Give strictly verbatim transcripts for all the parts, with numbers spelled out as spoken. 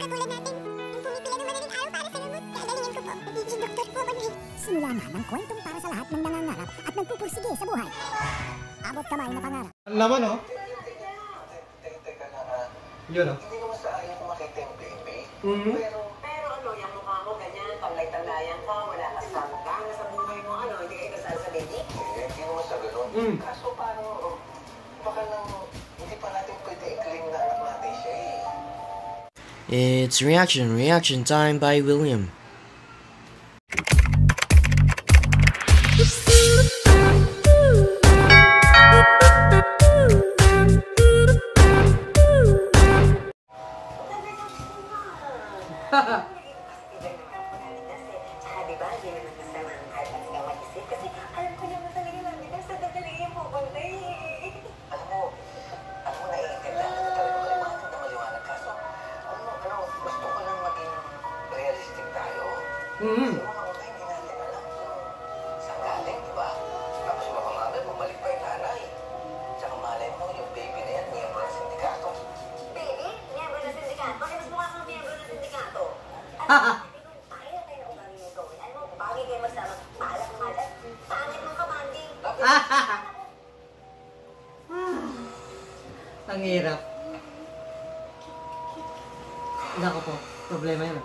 katulad natin. Yung pumipila ng madaling araw para sa gamot. Kailangan ko po. Nagiging doktor po ako eh. Simula na ng kwentong para sa lahat ng nangangarap at nagpupursige sa buhay. Abot kamay na pangarap. Ang laman, oh. Teka na nga. Yun, oh. Hindi naman sa ayaw ko makita yung baby. Mm-hmm. Pero, pero ano, yung mukha mo ganyan, tamlay-tamlayan ka, wala ka sa mukha, sa buhay mo, ano, hindi kayo kasal sa baby? Eh, hindi naman sa ganun. Mm. Kaso parang, baka lang, hindi pa natin pwede i-claim na anak natin siya eh. It's reaction, reaction time by William. Mm-hmm. Saan galing, di ba? Tapos baka mamaya bumalik pa yung nanay. Tsaka malay mo, yung baby na yan, miyembro ng sindikato. Baby? Miyembro ng sindikato? Bakit mas mukha kang miyembro ng sindikato? Ano? Pakila tayo na ugali nito. Ano mo, bagay kayo magsama. Paalam nga lang. Pangit mo ka, banding. Ang hirap. Nako po, problema yun.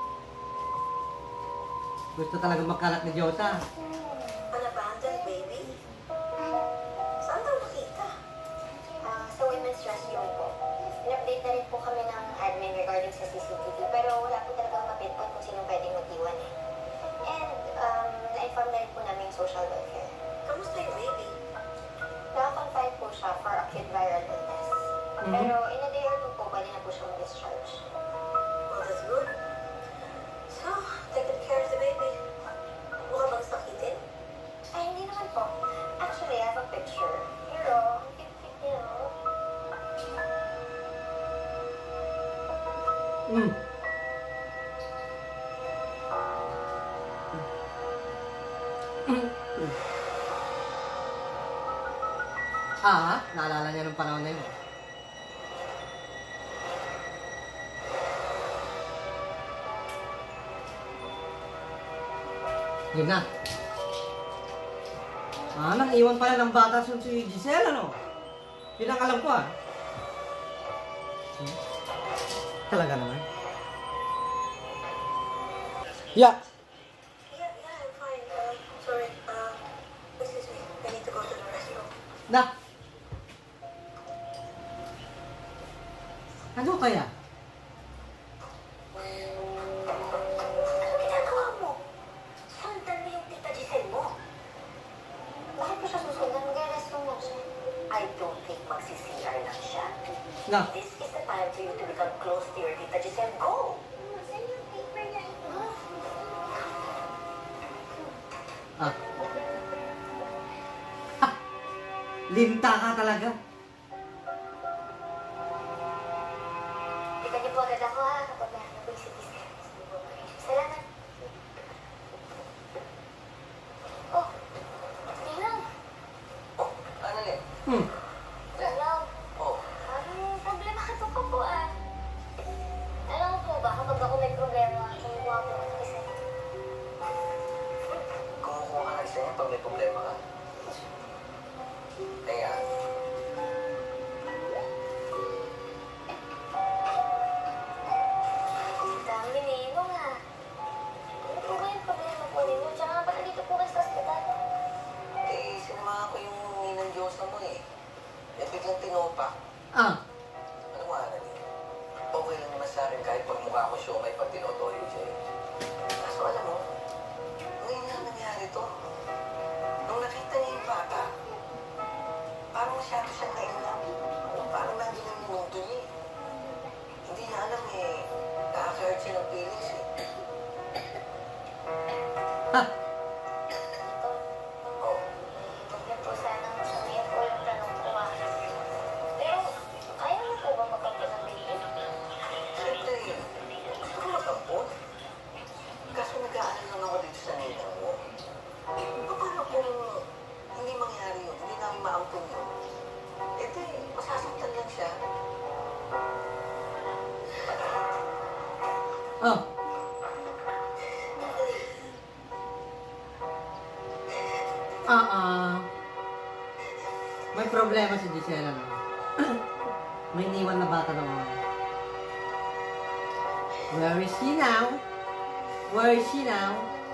Gusto talaga magkalat ni Jota. Unabandoned baby? Saan daw nakita? Uh, sa women's restroom po. In-update na rin po kami ng admin regarding sa C C T V, pero wala po talagang mapinpoint kung sino pwedeng mag-iwan eh. And um, na-inform na rin po namin yung social welfare. Kamusta yung baby? Naka-confine po siya for acute viral illness. Mm-hmm. Pero in a day or two po, pwede na po siya mag-discharge. Well, that's good. So, take good care of the baby. Mukha bang sakitin? Ay, hindi naman po. Actually, I have a picture. Pero, ang cute-cute niya, no? Mm. Ah, naalala niya nung panahon na yun. Yun na. Ah, nang-iwan pala ng bata si Giselle, ano? Yun ang alam ko, ah. Hmm? Talaga naman. Yeah. Yeah, yeah, I'm fine. Uh, sorry. Uh, excuse me. I need to go to the restroom. Na. Ano kaya? Ano ginagawa mo? Sundan mo yung tita Giselle mo. Bakit mo siya susundan? Mag-restroom mo siya. I don't think magsi-C R lang siya. Na. This is the time for you to become close to your tita Giselle. Go! Saan yung paper na ito? Ah. Ha! Linta ka talaga. Tignan niyo po agad ako ha, kapag meron na po yung C T scan. Salamat. Oh, Tingnan. Oh, ano yan? Hmm. Hello. Oh, Parang problema ka to po ah. Alam mo po ba, kapag ako may problema, kumukuha ko ng isa. kumukuha ka na sa'yo pag may problema ka. Kaya, Ang dami ninong ah. Ano po ba yung problema po ninyo? Tsaka nga pala dito po kayo sa ospital. eh, sinamahan ko yung ninang Diyosa mo eh. Eh, biglang tinopa. Ah. Ano nga na niya? Okay lang naman sa akin kahit pag mukha ko siya may pag tinotoyo siya eh. Kaso alam mo, ngayon lang nangyari to. Nung nakita niya yung bata, parang masyado siyang nailang. Parang nandun yung mundo niya eh. Hindi niya alam eh, nakaka-hurt siya ng feelings eh. Ha! Ito, Oh, huwag niyo po sanang sabihin po yung tanong ko ah. Pero, ayaw mo po ba magkaroon ng baby? siyempre, gusto ko mag-ampon. Kaso nag-aaral lang ako dito sa ninang mo. Paano kung hindi mangyari yun, hindi namin maampun yun? Eh di, masasaktan lang siya. Oh. Ah, ah. May problema si Giselle, ano? May iniwan na bata naman. Where is she now? Where is she now?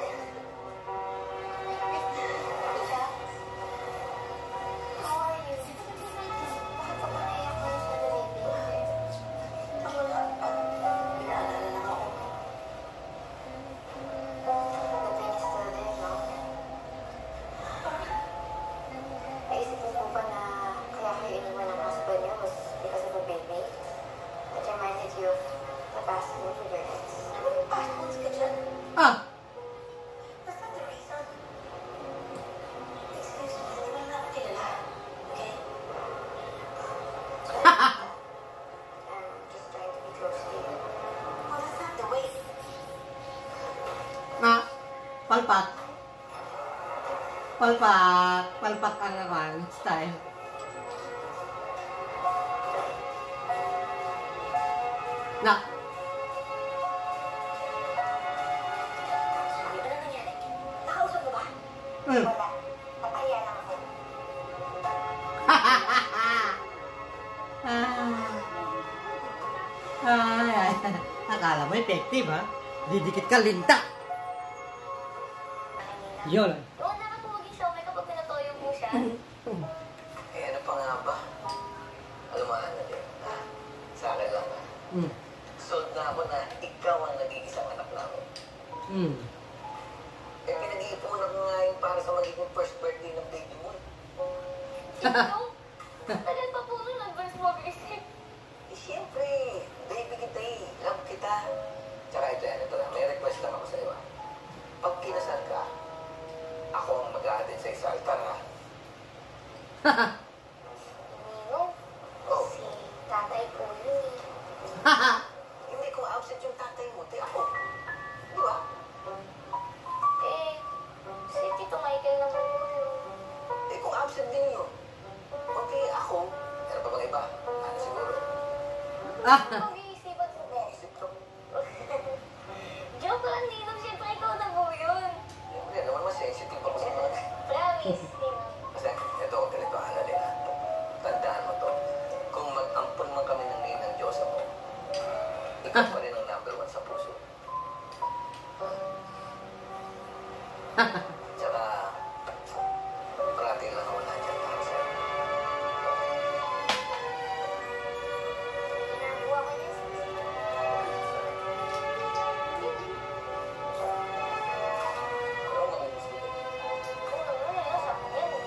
How are you? Bakit ka ba naiyak na sa baby? Ako na, pinaalala lang ako. The pain is still there, no? Naisip mo po ba na kaya kayo iniwan ng husband niyo was because of a baby? That reminded you of the past move of your ex? Ano yung passports ka dyan? Ah! That's not the reason. Excuse me, hindi mo na ako kilala. Okay? I'm just trying to be close to you. Oh, that's not the way. Ah! Palpak. Palpak. Palpak ka naman. Style. Na. Sorry, ano nangyari? Nakausap mo ba? Mm. Wala. Napahiya lang ako. Ay, ay. Akala mo effective, ha? Didikit ka, linta. Yun. Doon na po maging siomay kapag pinatoyo po siya. Eh, ano pa nga ba? Alam mo, ano din? Ah, sa akin lang ah. Mm. Sold na ako na ikaw ang nag-iisang anak namin. Mm. Eh, pinag-iipunan ko nga yun para sa magiging first birthday ng baby mo. Sino? Tagal pa po nun, advance mo mag-isip. Eh, siyempre, baby kita eh. Love kita. Tsaka ito yan, ito lang. May request lang ako sa iyo. ah. Pag kinasal ka, ako ang mag-a-attend sa isa altar, ha? Nino? Oh, Si tatay po yun eh. hindi ko absent yung tatay mo, di ako. Di ba? Eh, si Tito Michael naman po yun. Eh, kung absent din yun. Okay, ako. Meron pa bang iba? Ano siguro? Mag-iisipan mo ba? Isip ko. Joke lang, Nino. Siyempre ikaw na po yun. Hindi, naman mas sensitive ako sa mga... Promise, Nino. Kasi, ito, ganito, Annalena. Tandaan mo to. Kung mag-ampon man kami ng ngayon ng Diyos mo, ikaw pa rin ang number one sa puso. Tsaka, parating lang ako nandiyan para sa'yo. Ginagawa ko yun. Ano ang magiging gusto ko? Oo naman, eh. Nasa akin yan.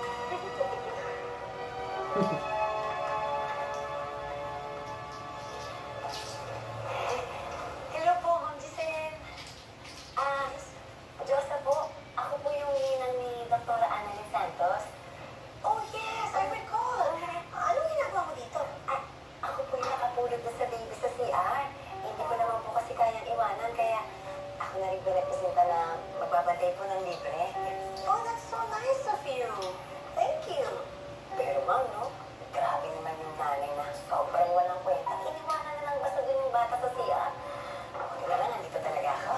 Hello po, Ma'am Giselle. Ah, Diyosa po. Ako po yung ninang ni Doktora Annalyn Santos. Oh, yes! I recall! Anong ginagawa mo dito? Ah, ako po yung nakapulot na sa baby sa C R. Hindi ko naman po kasi kayang iwanan, kaya ako na rin pirepresenta na magbabantay po ng libre. Oh, that's so nice of you. Thank you. Pero ma'am, no? Grabe naman yung nanay na sobrang walang kwenta. Iniwanan na lang basta dun yung bata sa C R. Ako na lang, nandito talaga ako.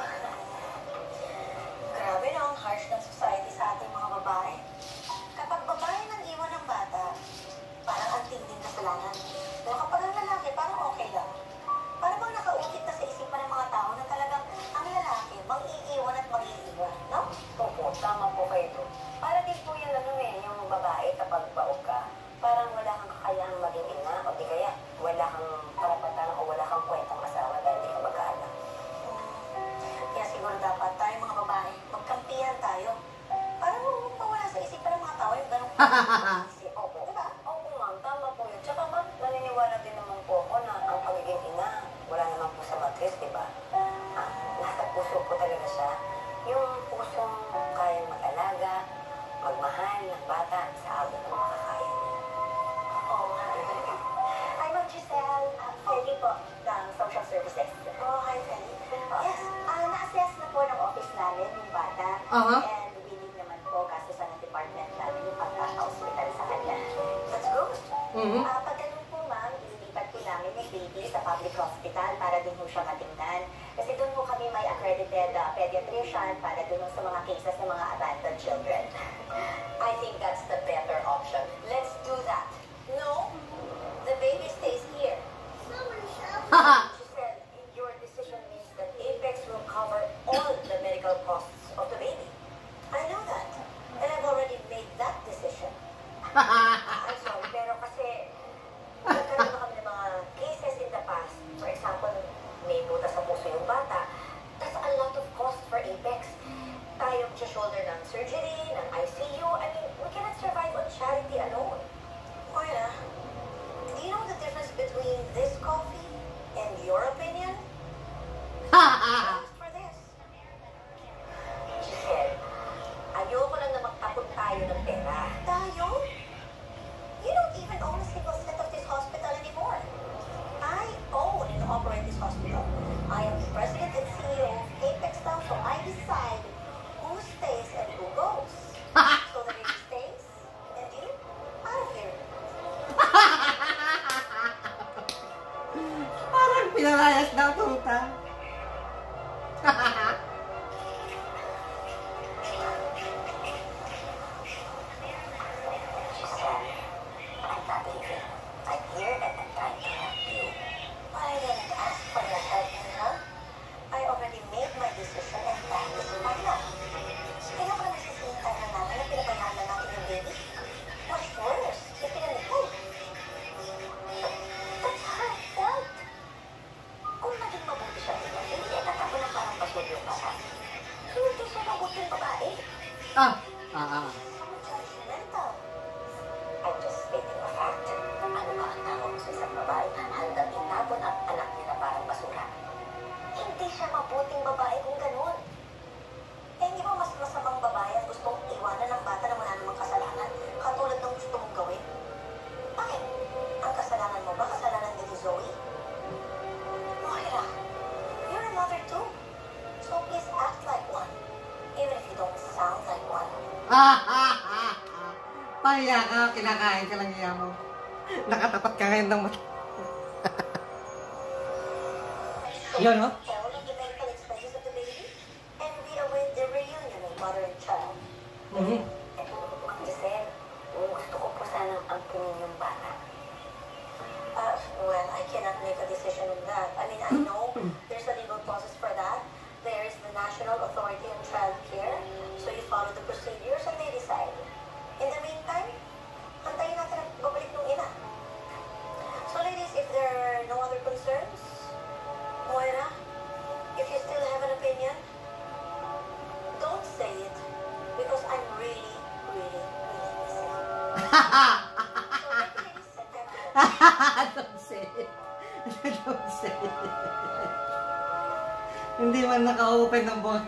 Grabe na ang harsh ng society sa ating mga babae. Kapag babae nang iwan ng bata, parang ang tinding kasalanan. Pero kapag ang lalaki, parang okay lang. Parang bang nakaulit na sa isipan ng mga tao na talagang ang lalaki, mang-iiwan at mag-iiwan, no? Opo, tama po kayo doon. Para din po yung ano eh, yung babae kapag baog ka, parang wala kang kakayahang maging ina o di kaya wala kang karapatan o wala kang kwentang asawa dahil di ka mag-anak. Kaya siguro dapat tayo mga babae, magkampihan tayo. Parang mawala sa isipan ng mga tao yung ganong Kasi opo, diba? Opo ma'am, tama po yun. Tsaka ma'am, naniniwala din naman po ako na ang pagiging ina, wala naman po sa matris, di ba? Ah, nasa puso po talaga siya. Yung pusong kayang mag-alaga, magmahal ng bata sa abot ng makakaya niya. Oo nga. Hi, Ma'am Giselle. Uh, Feli po, ng Social Services. Oh, hi, Feli. Yes, uh, na-assess na po ng office namin yung bata. Aha. And willing naman po kaso sa department namin yung pagkaka-hospital sa kanya. That's good. Mhm. Ah, pag ganun po, ma'am, ililipat po namin yung baby sa public hospital para doon po siya matingnan. Kasi doon po kami Sian para dun sa mga cases ng mga abandoned children. I think that's the better option. Let's do that. No, the baby stays here. She said, your decision means that Apex will cover all the medical costs of the baby. I know that. And I've already made that decision. I'm sorry, pero kasi nagkaroon na kami ng mga cases in the past. For example, may butas sa puso yung bata. That's a lot of cost for Apex. Tayo shoulder ng surgery, ng I C U. I mean, we cannot survive on charity alone. Moira, do you know the difference between this coffee and your opinion? Ask for this. She said, ayoko lang na magtapon tayo ng pera. Tayo? You don't even own a single cent of this hospital anymore. I own and operate this hospital. I am the president and C E O of Apex now, so I decide who stays and who goes. So the baby stays, and you out of here. Parang pinalayas na tuta. She said, I'm not leaving. I'm here and I'm trying to help you. But I didn't ask for your help, huh? I already made my decision and that is final. Kaya ko na nasisintay na namin na pinabayaan na natin yung baby. What's worse, ipinanipol. That's how I felt. Kung naging mabuti siya nila, hindi itatapon ng parang basura yung bata. Hindi siya mabuting babae. Ah, ah, ah. Judgmental. I'm just stating a fact. Ano ba ang tawag sa isang babae hanggang itapon ang anak nila parang basura? Hindi siya mabuting babae kung ganun. Eh, hindi ba mas masamang babae ang gustong iwanan ng bata na wala namang kasalanan katulad ng gusto mong gawin? Bakit? Ang kasalanan mo ba kasalanan ni Zoe? Moira, you're a mother too. So please act like one. Even if you don't sound like one. Ah, ah, ah, ah. Pahiya ka, kinakain ka lang niya mo. Nakatapat ka ngayon ng mata. Yun, no? Tell of the medical expenses of the baby and we await the reunion of mother and child. Mhm. Eh, Ma'am Giselle, gusto ko po sanang ampunin yung bata. Uh, well, I cannot make a decision on that. I mean, I know there's a legal process for that. There is the National Authority on Child Care. So you follow the procedures and they decide. In the meantime, antayin natin ang babalik ng ina. So ladies, if there are no other concerns, Moira, if you still have an opinion, don't say it because I'm really, really, really busy. So ladies, sit down. Don't say it. Don't say it. Hindi man naka-open ng buwan.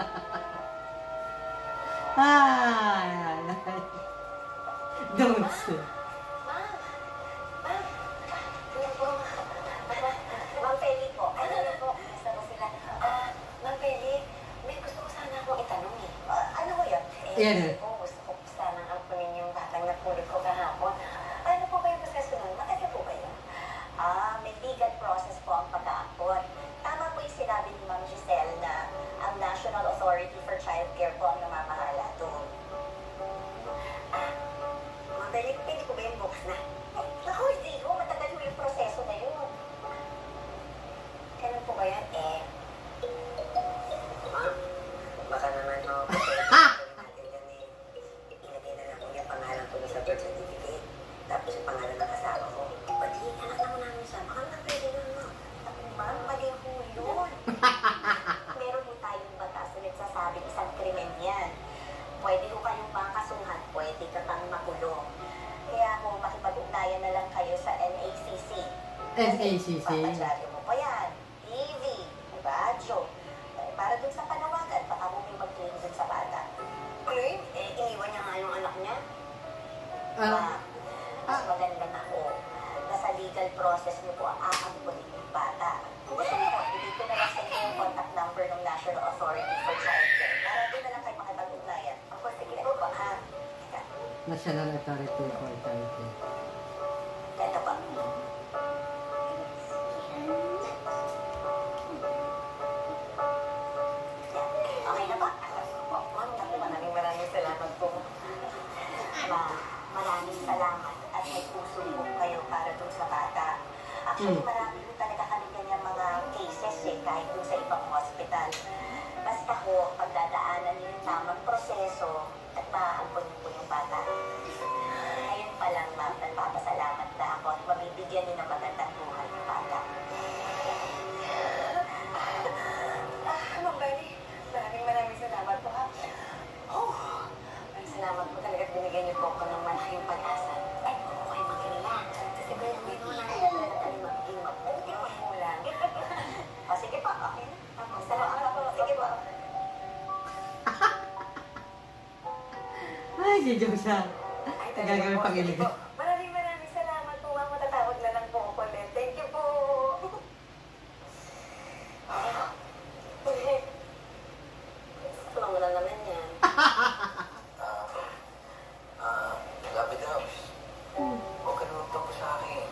Ay, ay, ay. Don't say. Ma'am, ma'am, yun po, Ma'am Peli po, ano na po, basta po sila. Ah, Ma'am Peli, may gusto ko sana akong itanong eh. Ah, ano ko yun? Eh, Yan. kasi po, gusto ko po sanang ampunin yung batang napulot ko kahapon. Ano po ba yung proseso nun? Matagal po ba yun? Ah, may legal process po ang pag-aampon. Tama po yung sinabi ni Ma'am Giselle na ang National Authority for Child Care po ang namamahala doon. Ah, Ma'am Peli, pwede po ba yung bukas na? Eh, naku, hindi ko. Matagal mo yung proseso na yun. Kailan po ba yan? Eh, Ma'am, baka naman no, pwede natin yan eh. Ilagay na lang ko yung pangalan ko sa birth certificate. Tapos yung pangalan ng asawa ko. Pati, anak naman namin siya. Baka na pwede na no. Ma'am, mali ho yun. Meron mo tayong batas na nagsasabi isang krimen yan. Pwede ko kayong makasuhan, pwede ka pang makulong. Kaya ho, makipag-ugnayan na lang kayo sa N A C C. N A C C. Papadyaryo mo pa yan. T V, radyo. Eh, para dun sa panawagan, baka mo may mag-claim dun sa bata. Claim? Eh, iniwan niya nga yung anak niya. Ah, Mas maganda na ho. Nasa legal process niyo po ang aampunin yung bata. Kung gusto niyo po, ibig ko na lang sa inyo yung contact number ng National Authority for Child Care. Para doon na lang kayo makipag-ugnayan. Ako, sige po ba, ha? Teka, National Authority for Child Care. ito pa. Yan. Okay na Actually, Hmm. marami rin talaga kami ganyan mga cases eh, kahit dun sa ibang hospital. Basta ho, pagdadaanan niyo yung tamang proseso at maaampon niyo po yung bata. Ngayon pa lang, ma'am, nagpapasalamat na ako at mabibigyan niyo ng magandang buhay ng bata. Ah, Ma'am Benny, maraming maraming salamat po ha. Oh, maraming salamat po talaga at binigyan niyo po ako ng malaking pag-asa. Ay, huwag po kayo mag-alala. Kasi ba yung may mga nakikita na kami magiging mabuti magulang. O, sige po, okay na. Ako, salamat po. Sige po. Ay, si Josan. Ay, Gagawin po. pang Sige ilig. po. Maraming maraming salamat po, ma'am. Matatawag na lang po ako ulit. Thank you po. Ah, Ano mo na naman yan? Ah, ah, Lapid House. Huwag ka naman tapos sa akin.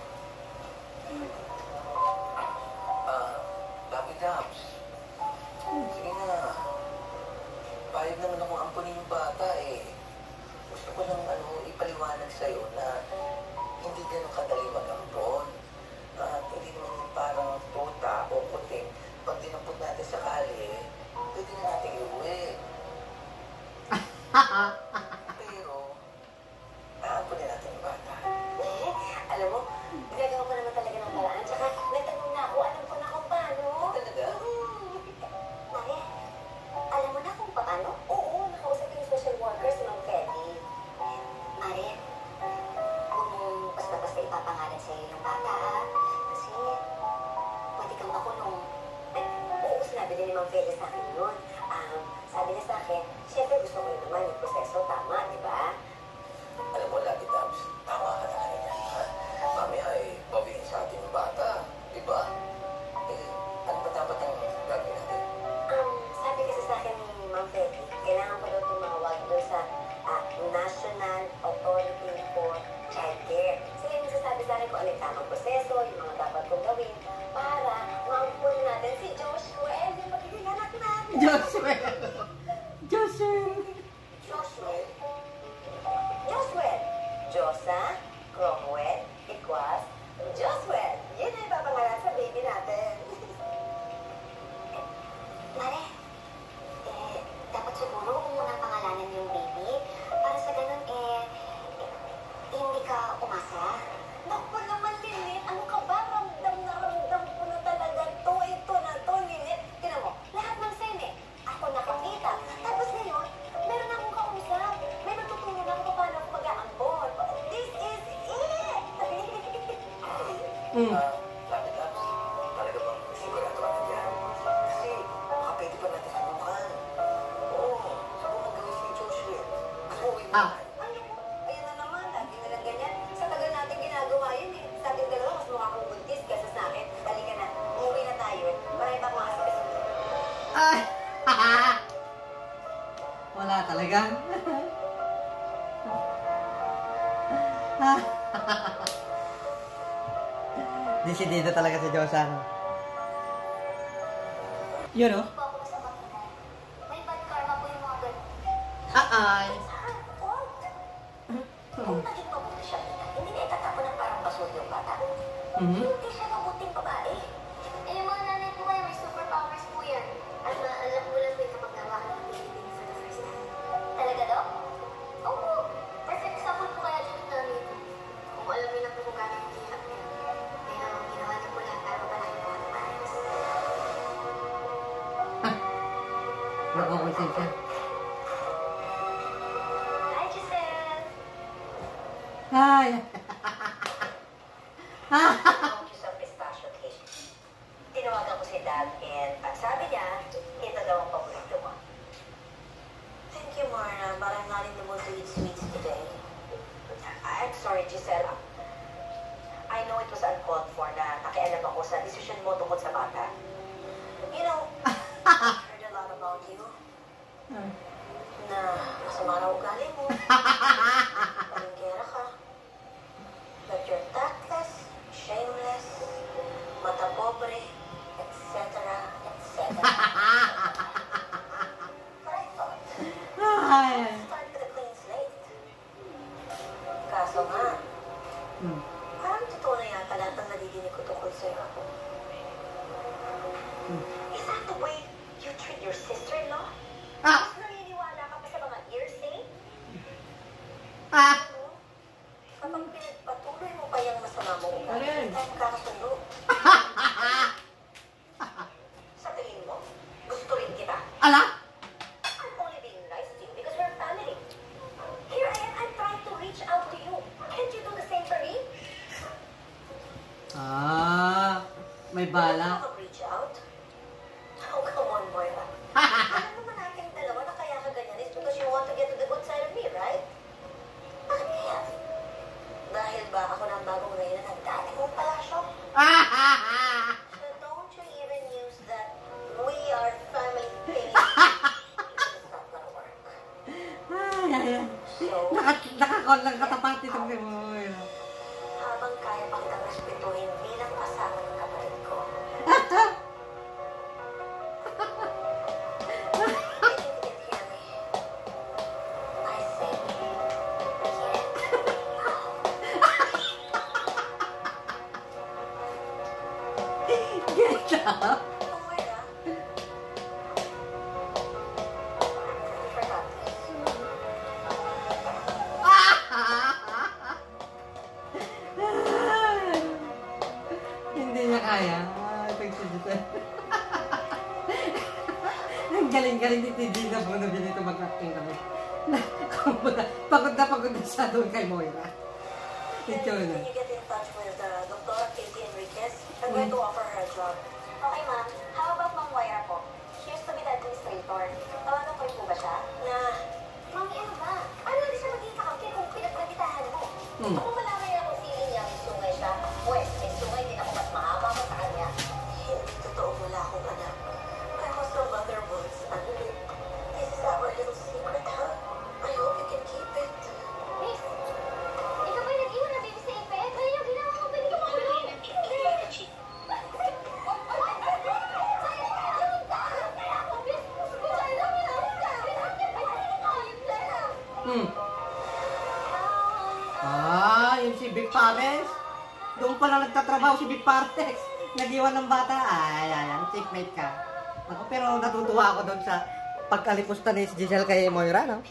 Ah, Lapid House. Sige na. Payag naman akong ampunin yung bata eh. Gusto ko lang ano, ipaliwanag sa'yo na hindi ganun kadali mag-ampon. At hindi naman yung parang tuta o puting. Pag dinampot natin sa kali, pwede na natin iuwi. Pero, aampunin natin yung bata. Eh, alam mo, gagawin ko naman talaga ng paraan. Tsaka, nagtanong na ako, alam ko na kung paano. Talaga? Mare, alam mo na kung paano? Oo, nakausap ko yung social workers ng Feli. Mare, huwag mong basta-basta ipapangalan sa'yo yung bata, ah. Kasi, pwede kang makulong. Eh, oo, sinabi din ni Ma'am Feli sa akin yun. Um, sabi niya sa akin, syempre gusto ko yun naman yung proseso, tama, di ba? Alam mo, Lucky Dubs, tama ka na kanina. Ha? Mamaya ay bawiin sa ating bata. Di ba? Eh, ano ba dapat ang gagawin natin? Um, sabi kasi sa akin ni Ma'am Feli, kailangan ko daw tumawag doon sa ah, National Authority for Child Care. Sila yung nagsasabi sa akin kung ano yung tamang proseso, yung mga dapat kong gawin, para maampun natin si Joshua and yung magiging anak natin. Joshua. Joshua. Joshua. Joshua. Josa, Cromwell, equals Joshua. Yun ang ipapangalan sa baby natin. Mare, eh, dapat siguro huwag mo muna pangalanan yung baby. Para sa ganun, eh, eh hindi ka umasa. Naku naman, Lilit. Ano ka ba? Ramdam na ramdam ko na talaga to. Ito na to, Lilit. Tignan mo, lahat ng sene, ako nakakita. Tapos ngayon, meron akong kausap. May natutulong ako kung paano ako mag-aambon. This is it! Hmm. Ah, Lucky Dubs, talaga bang sigurado ka na dyan? Kasi, baka pwede pa natin subukan. Oo, subukan gawin si Joshua. Gusto mo Ah. Ano po? Ayan na naman, lagi na lang ganyan. Sa tagal natin ginagawa yun eh. Sa ating dalawa, mas mukha kong buntis kaysa sa akin. Halika na, umuwi na tayo. Marami pa mga asikaso. Ay. Wala talaga. Desidido talaga si Josan. Yun oh. Hindi po ako masama pinay. May bad karma po yung mga ganun. Ay. Saan? What? Kung naging mabuti siya, hindi na itatapon ng parang basura yung bata. Mhm. Hindi siya mabuting babae. Eh, yung mga nanay po kayo, may superpowers po yan. At naalala ko lang po yung kapag nawakan ng baby for the first time. Talaga daw? Opo. Perfect example po kaya dyan yung nanay ko. Kung alam niyo na po kung gano'n yung hirap niya. Pero ginawa niya po lahat para mapalaki po ang parents. Nag-uusip siya. Hi, Giselle! Ay. Conscious of pistachio cake. Tinawagan ko si Dad and ang sabi niya, ito daw ang paborito mo. Thank you, Marna, but I'm not in the mood to eat sweets today. I'm sorry, Giselle. I know it was uncalled for na nakialam ako sa desisyon mo tungkol sa bata. You know, I heard a lot about you. Na masama na ugali mo. Palingkera ka. That you're tactless, shameless, mata pobre, et cetera, et cetera. But I thought, Ay. start with a clean slate. Kaso nga, Hmm. parang totoo na yata lahat ng nadidinig ko tungkol sa'yo. Is that the way you treat your sister-in-law? Ah! Mas naniniwala ka pa sa mga hearsay? Ah! Ano? Kapag pinagpatuloy mo pa yung masama mo, Alin? hindi tayo magkakasundo. Sa tingin mo, gusto rin kita? Ala? I'm only being nice to you because we're family. Here I am, I'm trying to reach out to you. Can't you do the same for me? Ah, may bala. Reach out? Oh, come on, Moira. Alam naman natin dalawa na kaya ka ganyan is because you want to get to the good side of me, right? Bakit kaya? Dahil ba ako na ang bagong reyna ng dati mong palasyo? So don't you even use that we are family thing. It's not gonna work. Ay, ay, ay. So, Naka, nakakon lang katapat itong si Moira. habang kaya pa kitang respetuhin bilang kasama ng kapatid ko. I think you can hear me. I say, Get up! oh my God. I forgot this. Hindi niya kaya. Ah, thanks to Giselle. Ang galing-galing ni T J na po na binito mag-acting kami. Kumbaga, pagod na pagod na siya doon kay Moira. Ito Can na. you get in touch with uh, Doctor Katie Enriquez? I'm going to offer her a job. Okay, ma'am. How about Ma'am Moira po? She used to be the administrator. Tawagan ko rin po ba siya? Na, Mami, ano ba? Ano hindi siya maging kakampi kung pinagpagitahan mo? Hmm. Kung malaman niya kung feeling niya may sungay siya, pues, may sungay din ako mas mahaba pa sa kanya. hindi totoo wala akong anak. I have some mother wounds. Ano, this is our little secret, huh? I hope you can keep it. Miss, ikaw ba'y nag-iwan na baby sa ipet? Ano yung ginawa ko? Pwede ko makulong. Hmm. Ah, yung si Big Pares. Doon pala nagtatrabaho si Big Pares. Nag-iwan ng bata. Ay, ay, ay. Checkmate ka. Ako, pero natutuwa ako doon sa pagkalipusta ni Giselle kay Moira, no?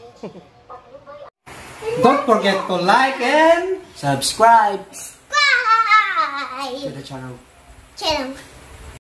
Don't forget to like and Subscribe Bye! to the channel. Channel.